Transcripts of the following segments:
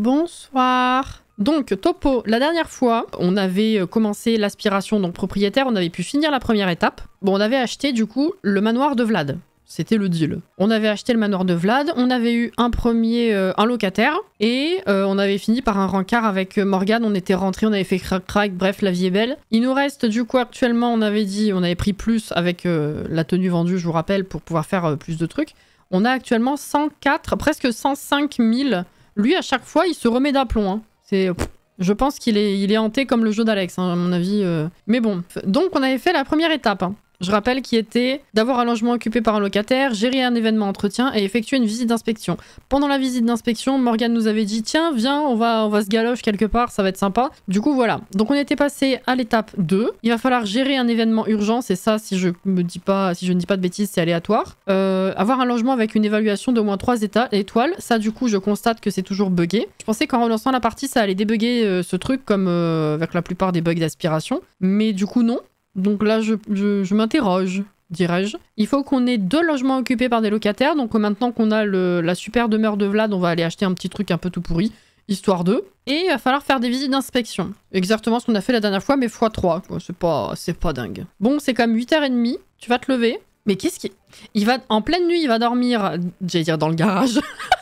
Bonsoir. Donc, topo, la dernière fois, on avait commencé l'aspiration, donc propriétaire, on avait pu finir la première étape. Bon, on avait acheté, du coup, le manoir de Vlad. C'était le deal. On avait acheté le manoir de Vlad, on avait eu un locataire, et on avait fini par un rencard avec Morgane, on était rentré, on avait fait crac-crac, bref, la vie est belle. Il nous reste, du coup, actuellement, on avait pris plus avec la tenue vendue, je vous rappelle, pour pouvoir faire plus de trucs. On a actuellement 104, presque 105 000. Lui, à chaque fois, il se remet d'aplomb, hein. Je pense qu'il est hanté comme le jeu d'Alex, hein, à mon avis. Mais bon. Donc, on avait fait la première étape. Hein. Je rappelle qui était d'avoir un logement occupé par un locataire, gérer un événement entretien et effectuer une visite d'inspection. Pendant la visite d'inspection, Morgane nous avait dit « Tiens, viens, on va se galoche quelque part, ça va être sympa. » Du coup, voilà. Donc, on était passé à l'étape 2. Il va falloir gérer un événement urgent. C'est ça, si je ne dis pas de bêtises, c'est aléatoire. Avoir un logement avec une évaluation d'au moins 3 étoiles. Ça, du coup, je constate que c'est toujours buggé. Je pensais qu'en relançant la partie, ça allait débugger ce truc comme avec la plupart des bugs d'aspiration. Mais du coup, non. Donc là, je m'interroge, dirais-je. Il faut qu'on ait 2 logements occupés par des locataires. Donc maintenant qu'on a la super demeure de Vlad, on va aller acheter un petit truc un peu tout pourri, histoire d'eux. Et il va falloir faire des visites d'inspection. Exactement ce qu'on a fait la dernière fois, mais x3. C'est pas dingue. Bon, c'est comme 8h30. Tu vas te lever. Mais qu'est-ce qui... En pleine nuit, il va dormir, j'allais dire dans le garage,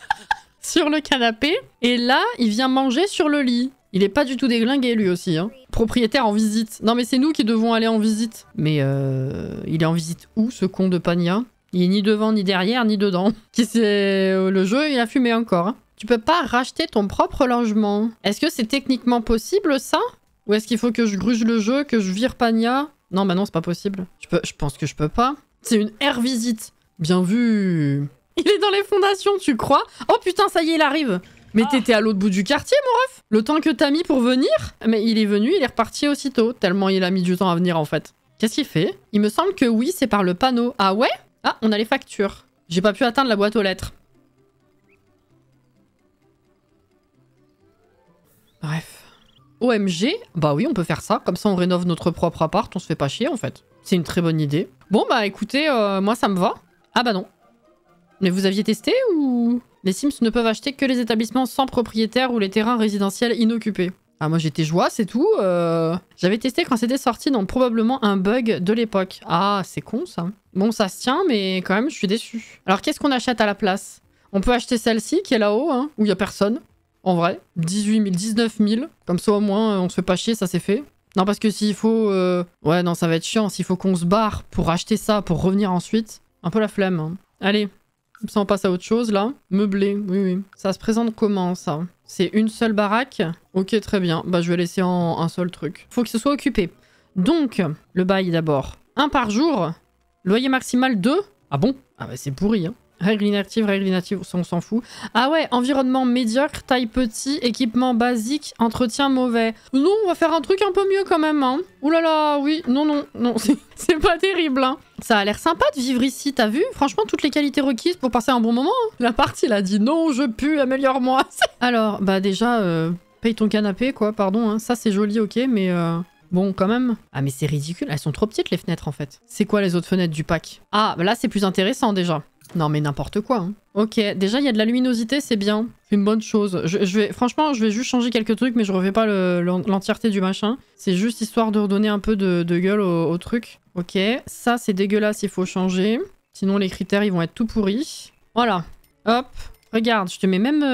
sur le canapé. Et là, il vient manger sur le lit. Il est pas du tout déglingué, lui aussi. Hein. Propriétaire en visite. Non, mais c'est nous qui devons aller en visite. Mais il est en visite où, ce con de Pania? Il est ni devant, ni derrière, ni dedans. Le jeu, il a fumé encore. Hein. Tu peux pas racheter ton propre logement. Est-ce que c'est techniquement possible, ça? Ou est-ce qu'il faut que je gruge le jeu, que je vire Pania? Non, bah non, c'est pas possible. Je pense que je peux pas. C'est une air visite. Bien vu. Il est dans les fondations, tu crois? Oh putain, ça y est, il arrive. Mais t'étais à l'autre bout du quartier, mon ref. Le temps que t'as mis pour venir. Mais il est venu, il est reparti aussitôt. Tellement il a mis du temps à venir, en fait. Qu'est-ce qu'il fait? Il me semble que oui, c'est par le panneau. Ah ouais? Ah, on a les factures. J'ai pas pu atteindre la boîte aux lettres. Bref. OMG? Bah oui, on peut faire ça. Comme ça, on rénove notre propre appart. On se fait pas chier, en fait. C'est une très bonne idée. Bon, bah écoutez, moi, ça me va. Ah bah non. Mais vous aviez testé ou... Les Sims ne peuvent acheter que les établissements sans propriétaire ou les terrains résidentiels inoccupés. Ah, moi j'étais joie, c'est tout. J'avais testé quand c'était sorti, donc probablement un bug de l'époque. Ah, c'est con ça. Bon, ça se tient, mais quand même, je suis déçue. Alors, qu'est-ce qu'on achète à la place? On peut acheter celle-ci qui est là-haut, hein, où il y a personne. En vrai. 18 000, 19 000. Comme ça, au moins, on se fait pas chier, ça c'est fait. Non, parce que s'il faut... Ouais, non, ça va être chiant. S'il faut qu'on se barre pour acheter ça, pour revenir ensuite. Un peu la flemme. Hein. Allez. Ça, on passe à autre chose, là. Meublé, oui. Ça se présente comment, ça? C'est une seule baraque? Ok, très bien. Bah, je vais laisser en un seul truc. Faut que ce soit occupé. Donc, le bail, d'abord. 1 par jour. Loyer maximal 2. Ah bon? Ah bah, c'est pourri, hein. Règles inactives, on s'en fout. Ah ouais, environnement médiocre, taille petit, équipement basique, entretien mauvais. Non, on va faire un truc un peu mieux quand même, hein. Ouh là là, oui, non, c'est pas terrible, hein. Ça a l'air sympa de vivre ici, t'as vu? Franchement, toutes les qualités requises pour passer un bon moment. Hein. La partie, il a dit non, je pue, améliore-moi. Alors, bah déjà, paye ton canapé, quoi, pardon. Hein. Ça, c'est joli, ok, mais... Bon, quand même. Ah, mais c'est ridicule. Elles sont trop petites, les fenêtres, en fait. C'est quoi, les autres fenêtres du pack? Ah, bah là, c'est plus intéressant, déjà. Non, mais n'importe quoi. Hein. Ok, déjà, il y a de la luminosité, c'est bien. C'est une bonne chose. Franchement, je vais juste changer quelques trucs, mais je refais pas l'entièreté du machin. C'est juste histoire de redonner un peu de gueule au truc. Ok, ça, c'est dégueulasse, il faut changer. Sinon, les critères, ils vont être tout pourris. Voilà. Hop. Regarde, je te mets même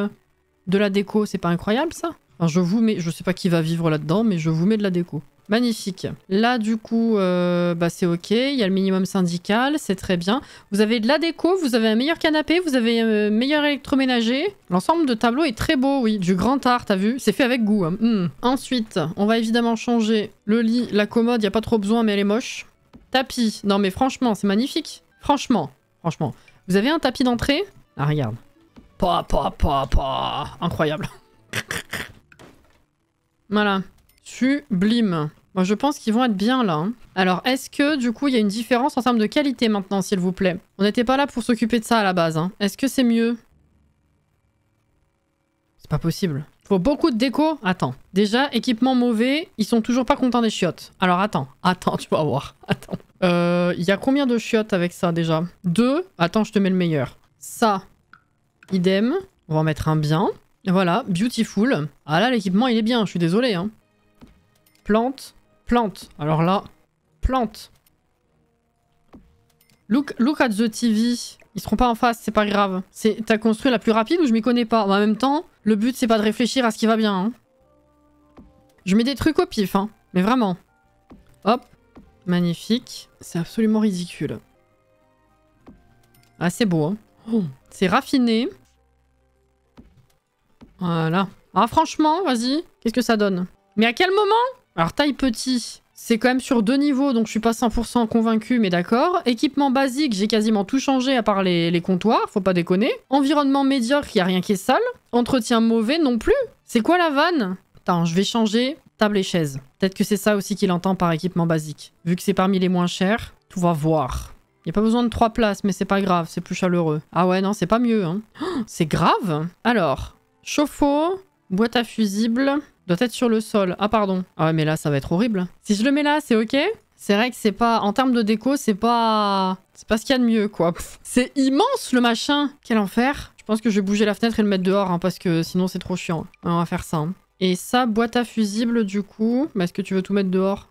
de la déco. C'est pas incroyable, ça? Enfin, je vous mets... Je sais pas qui va vivre là-dedans, mais je vous mets de la déco. Magnifique. Là, du coup, bah, c'est ok. Il y a le minimum syndical, c'est très bien. Vous avez de la déco, vous avez un meilleur canapé, vous avez un meilleur électroménager. L'ensemble de tableau est très beau, oui. Du grand art, t'as vu? C'est fait avec goût. Hein. Ensuite, on va évidemment changer le lit, la commode. Il n'y a pas trop besoin, mais elle est moche. Tapis. Non, mais franchement, c'est magnifique. Franchement. Vous avez un tapis d'entrée? Ah, regarde. Incroyable. Voilà. Sublime. Moi, je pense qu'ils vont être bien là. Hein. Alors, est-ce que, du coup, il y a une différence en termes de qualité maintenant, s'il vous plaît? On n'était pas là pour s'occuper de ça à la base. Hein. Est-ce que c'est mieux? C'est pas possible. Faut beaucoup de déco. Attends. Déjà, équipement mauvais, ils sont toujours pas contents des chiottes. Alors, attends, tu vas voir. Attends. Il y a combien de chiottes avec ça, déjà? 2. Attends, je te mets le meilleur. Ça. Idem. On va en mettre un bien. Voilà, beautiful. Ah là, l'équipement, il est bien, je suis désolé. Hein. Plante, plante. Alors là, plante. Look at the TV. Ils seront pas en face, c'est pas grave. T'as construit la plus rapide ou je m'y connais pas? En même temps, le but, c'est pas de réfléchir à ce qui va bien. Hein. Je mets des trucs au pif, hein. Mais vraiment. Hop. Magnifique. C'est absolument ridicule. Ah, c'est beau, hein. Oh, c'est raffiné. Voilà. Ah, franchement, vas-y. Qu'est-ce que ça donne? Mais à quel moment? Alors, taille petit. C'est quand même sur 2 niveaux, donc je suis pas 100% convaincu, mais d'accord. Équipement basique, j'ai quasiment tout changé à part les comptoirs, faut pas déconner. Environnement médiocre, y a rien qui est sale. Entretien mauvais non plus. C'est quoi la vanne? Attends, je vais changer table et chaise. Peut-être que c'est ça aussi qu'il entend par équipement basique. Vu que c'est parmi les moins chers, tout va voir. Y a pas besoin de 3 places, mais c'est pas grave, c'est plus chaleureux. Ah ouais, non, c'est pas mieux, hein. Oh, c'est grave. Alors, chauffe-eau, boîte à fusibles... doit être sur le sol. Ah pardon. Ah ouais mais là ça va être horrible. Si je le mets là c'est ok. C'est vrai que c'est pas... En termes de déco c'est pas... C'est pas ce qu'il y a de mieux quoi. C'est immense le machin. Quel enfer. Je pense que je vais bouger la fenêtre et le mettre dehors hein, parce que sinon c'est trop chiant. On va faire ça. Hein. Et ça, boîte à fusibles du coup. Mais est-ce que tu veux tout mettre dehors?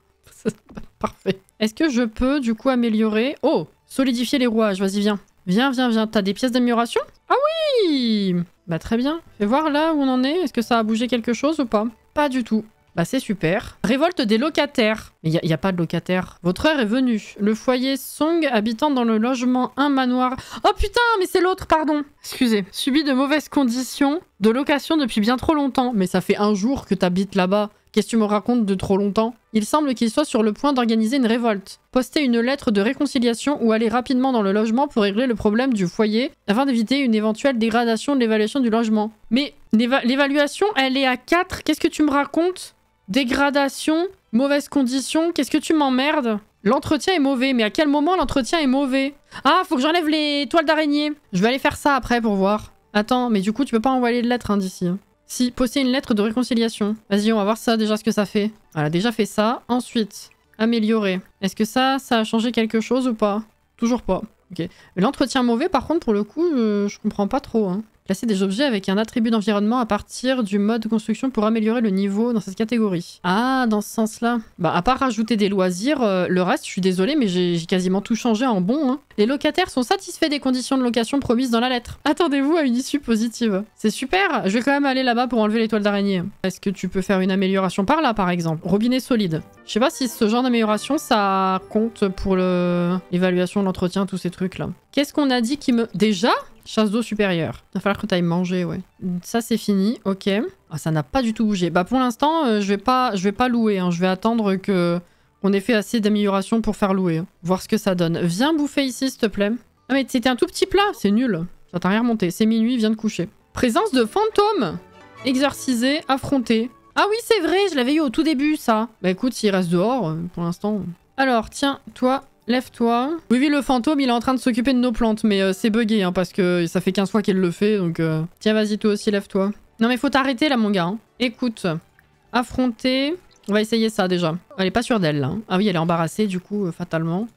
Parfait. Est-ce que je peux du coup améliorer... Oh, solidifier les rouages. Vas-y viens. Viens, viens, viens. T'as des pièces d'amélioration? Ah oui! Bah très bien. Fais voir là où on en est. Est-ce que ça a bougé quelque chose ou pas? Pas du tout. Bah c'est super. Révolte des locataires. Mais y a pas de locataires. Votre heure est venue. Le foyer Song habitant dans le logement 1 manoir... Oh putain, mais c'est l'autre, pardon. Excusez. Subit de mauvaises conditions de location depuis bien trop longtemps. Mais ça fait 1 jour que t'habites là-bas. Qu'est-ce que tu me racontes de trop longtemps? Il semble qu'il soit sur le point d'organiser une révolte. Postez une lettre de réconciliation ou allez rapidement dans le logement pour régler le problème du foyer afin d'éviter une éventuelle dégradation de l'évaluation du logement. Mais l'évaluation, elle est à 4. Qu'est-ce que tu me racontes? Dégradation, mauvaises conditions, qu'est-ce que tu m'emmerdes? L'entretien est mauvais, mais à quel moment l'entretien est mauvais? Ah, faut que j'enlève les toiles d'araignée. Je vais aller faire ça après pour voir. Attends, mais du coup, tu peux pas envoyer de lettre hein, d'ici. Si, poster une lettre de réconciliation. Vas-y, on va voir ça déjà ce que ça fait. Elle a déjà fait ça. Ensuite, améliorer. Est-ce que ça a changé quelque chose ou pas? Toujours pas. Ok. Mais l'entretien mauvais, par contre, pour le coup, je comprends pas trop. Hein. Placer des objets avec un attribut d'environnement à partir du mode construction pour améliorer le niveau dans cette catégorie. Ah, dans ce sens-là. Bah, à part rajouter des loisirs, le reste, je suis désolée, mais j'ai quasiment tout changé en bon. Hein. Les locataires sont satisfaits des conditions de location promises dans la lettre. Attendez-vous à une issue positive. C'est super. Je vais quand même aller là-bas pour enlever les toiles d'araignée. Est-ce que tu peux faire une amélioration par là, par exemple? Robinet solide. Je sais pas si ce genre d'amélioration, ça compte pour l'évaluation de l'entretien, tous ces trucs-là. Qu'est-ce qu'on a dit qui me... Déjà ? Chasse d'eau supérieure. Il va falloir que tu ailles manger, ouais. Ça, c'est fini. Ok. Ah, ça n'a pas du tout bougé. Bah, pour l'instant, je vais pas louer. Hein. Je vais attendre qu'on ait fait assez d'améliorations pour faire louer. Hein. Voir ce que ça donne. Viens bouffer ici, s'il te plaît. Ah, mais c'était un tout petit plat. C'est nul. Ça t'a rien remonté. C'est minuit, viens de coucher. Présence de fantômes. Exorciser, affronter. Ah oui, c'est vrai. Je l'avais eu au tout début, ça. Bah, écoute, s'il reste dehors, pour l'instant... Alors, tiens, toi... Lève-toi. Oui, le fantôme, il est en train de s'occuper de nos plantes, mais c'est bugué, hein, parce que ça fait 15 fois qu'il le fait, donc... Tiens, vas-y, toi aussi, lève-toi. Non, mais faut t'arrêter, là, mon gars. Hein. Écoute. Affronter... On va essayer ça, déjà. Elle est pas sûre d'elle, là. Hein. Ah oui, elle est embarrassée, du coup, fatalement.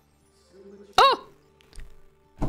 Oh ah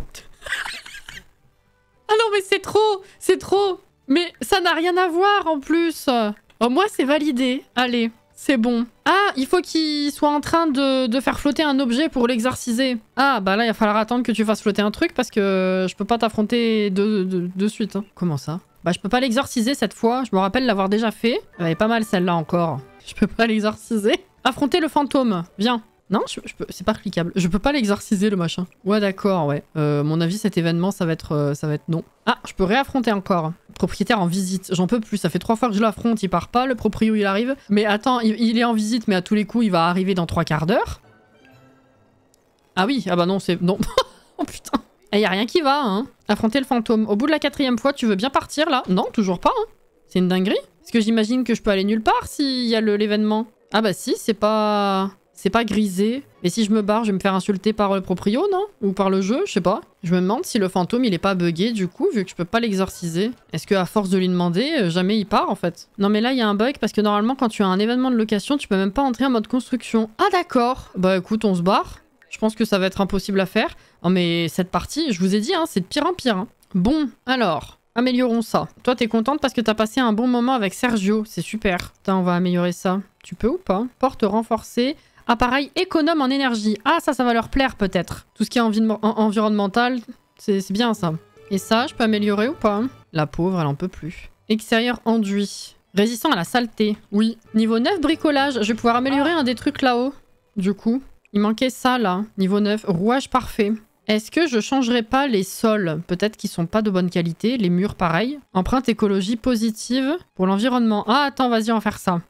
non, mais c'est trop. C'est trop. Mais ça n'a rien à voir, en plus. Oh, moi, c'est validé. Allez. C'est bon. Ah, il faut qu'il soit en train de faire flotter un objet pour l'exorciser. Ah, bah là, il va falloir attendre que tu fasses flotter un truc parce que je peux pas t'affronter de suite. Hein. Comment ça? Bah, je peux pas l'exorciser cette fois. Je me rappelle l'avoir déjà fait. Elle est pas mal celle-là encore. Je peux pas l'exorciser. Affronter le fantôme. Viens. Non, je peux... c'est pas cliquable. Je peux pas l'exorciser, le machin. Ouais, d'accord, ouais. Mon avis, cet événement, ça va être non. Ah, je peux réaffronter encore. Propriétaire en visite. J'en peux plus. Ça fait 3 fois que je l'affronte. Il part pas. Le proprio, il arrive. Mais attends, il est en visite, mais à tous les coups, il va arriver dans 3 quarts d'heure. Ah oui. Ah bah non, c'est... Non. Oh putain. Et y a rien qui va, hein. Affronter le fantôme. Au bout de la 4e fois, tu veux bien partir, là? Non, toujours pas, hein. C'est une dinguerie. Est-ce que j'imagine que je peux aller nulle part s'il y a l'événement? Ah bah si, c'est pas... C'est pas grisé. Et si je me barre, je vais me faire insulter par le proprio, non? Ou par le jeu, je sais pas. Je me demande si le fantôme, il est pas buggé, du coup, vu que je peux pas l'exorciser. Est-ce qu'à force de lui demander, jamais il part, en fait? Non, mais là, il y a un bug, parce que normalement, quand tu as un événement de location, tu peux même pas entrer en mode construction. Ah, d'accord. Bah, écoute, on se barre. Je pense que ça va être impossible à faire. Oh, mais cette partie, je vous ai dit, hein, c'est de pire en pire. Hein. Bon, alors... Améliorons ça. Toi, t'es contente parce que t'as passé un bon moment avec Sergio. C'est super. Putain, on va améliorer ça. Tu peux ou pas? Porte renforcée. Appareil économe en énergie. Ah, ça va leur plaire peut-être. Tout ce qui est environnemental, c'est bien ça. Et ça, je peux améliorer ou pas? La pauvre, elle en peut plus. Extérieur enduit. Résistant à la saleté. Oui. Niveau 9, bricolage. Je vais pouvoir améliorer un des trucs là-haut. Du coup, il manquait ça là. Niveau 9, rouage parfait. Est-ce que je changerais pas les sols? Peut-être qu'ils sont pas de bonne qualité. Les murs, pareil. Empreinte écologie positive pour l'environnement. Ah, attends, vas-y, on va faire ça.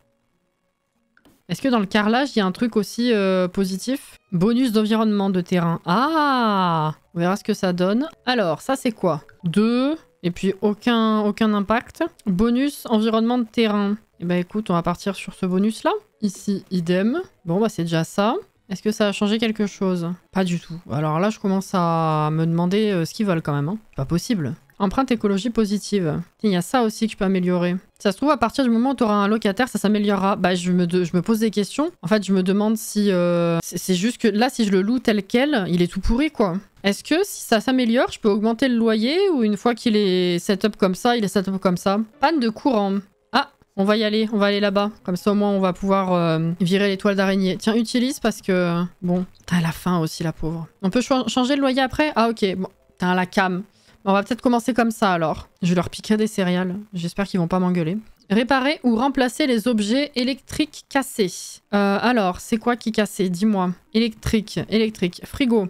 Est-ce que dans le carrelage, il y a un truc aussi positif? Bonus d'environnement de terrain. Ah! On verra ce que ça donne. Alors, ça c'est quoi? 2. Et puis aucun impact. Bonus environnement de terrain. Et bah écoute, on va partir sur ce bonus-là. Ici, idem. Bon, bah c'est déjà ça. Est-ce que ça a changé quelque chose? Pas du tout. Alors là, je commence à me demander ce qu'ils veulent quand même. Hein. Pas possible. Empreinte écologie positive. Il y a ça aussi que je peux améliorer. Ça se trouve, à partir du moment où tu auras un locataire, ça s'améliorera. Bah, je me pose des questions. En fait, je me demande si... c'est juste que là, si je le loue tel quel, il est tout pourri, quoi. Est-ce que si ça s'améliore, je peux augmenter le loyer ou une fois qu'il est setup comme ça, il est setup comme ça? Panne de courant. Ah, on va y aller. On va aller là-bas. Comme ça, au moins, on va pouvoir virer les toiles d'araignée. Tiens, utilise parce que... Bon, t'as la faim aussi, la pauvre. On peut changer le loyer après? Ah, ok. Bon, t'as la cam. On va peut-être commencer comme ça alors. Je leur piquerai des céréales. J'espère qu'ils vont pas m'engueuler. Réparer ou remplacer les objets électriques cassés. Alors, c'est quoi qui cassait? Dis-moi. Électrique. Frigo.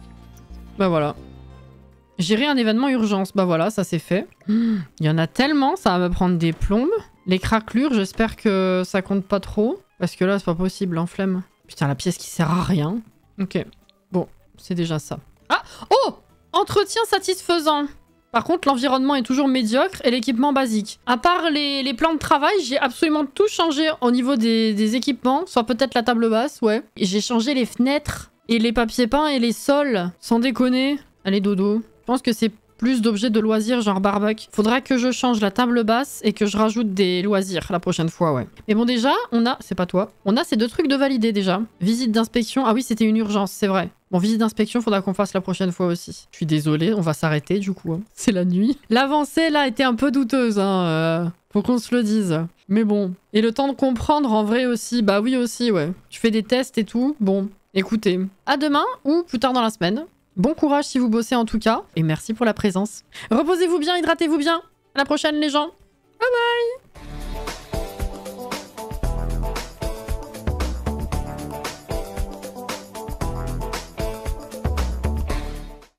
Bah voilà. Gérer un événement urgence. Bah voilà, ça c'est fait. Il y en a tellement, ça va me prendre des plombes. Les craquelures, j'espère que ça compte pas trop. Parce que là, c'est pas possible, en flemme. Putain, la pièce qui sert à rien. Ok. Bon, c'est déjà ça. Ah! Oh! Entretien satisfaisant. Par contre, l'environnement est toujours médiocre et l'équipement basique. À part les plans de travail, j'ai absolument tout changé au niveau des équipements. Soit peut-être la table basse, ouais. J'ai changé les fenêtres et les papiers peints et les sols. Sans déconner. Allez, dodo. Je pense que c'est plus d'objets de loisirs, genre barbecue. Faudra que je change la table basse et que je rajoute des loisirs la prochaine fois, ouais. Mais bon, déjà, on a... C'est pas toi. On a ces deux trucs de valider, déjà. Visite d'inspection. Ah oui, c'était une urgence, c'est vrai. Bon, visite d'inspection, faudra qu'on fasse la prochaine fois aussi. Je suis désolée, on va s'arrêter du coup. Hein. C'est la nuit. L'avancée, là, était un peu douteuse, hein. Faut qu'on se le dise. Mais bon. Et le temps de comprendre, en vrai aussi. Bah oui aussi, ouais. Tu fais des tests et tout. Bon, écoutez. À demain ou plus tard dans la semaine. Bon courage si vous bossez en tout cas. Et merci pour la présence. Reposez-vous bien, hydratez-vous bien. À la prochaine les gens. Bye bye.